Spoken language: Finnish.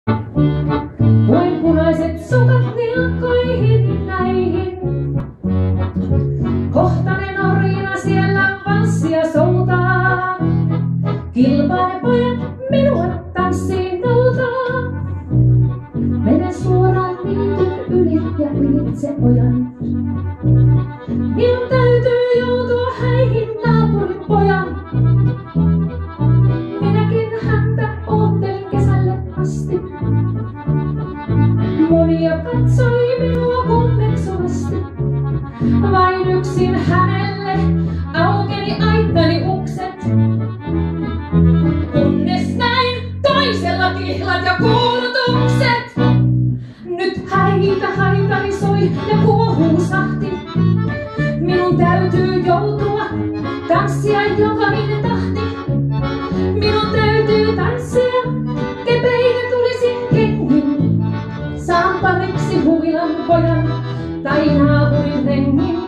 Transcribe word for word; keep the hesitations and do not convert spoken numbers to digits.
Voin punaiset sukat nilkkoihin näihin. Kohta ne norina siellä valssia soutaa. Kilpaile pojat minua tanssiin noutaa. Mene suoraan niityn yli ja ylitse ojan. Minun täytyy joutua häihin naapurin pojan. Minäkin häntä oottelin kesälle asti. Monia katsoi minua kummeksuvasti. Vain yksin hänelle aukeni aittani ukset. Kunnes näin toisella kihlat ja kuulutukset. Nyt häitä haitari soi ja kuohuu sahti. Minun täytyy joutua tanssia jokainen tahti. Minun täytyy tanssia, kepeinen tulisin kengin. Saan pariksi huvilan pojan tai naapurin rengin.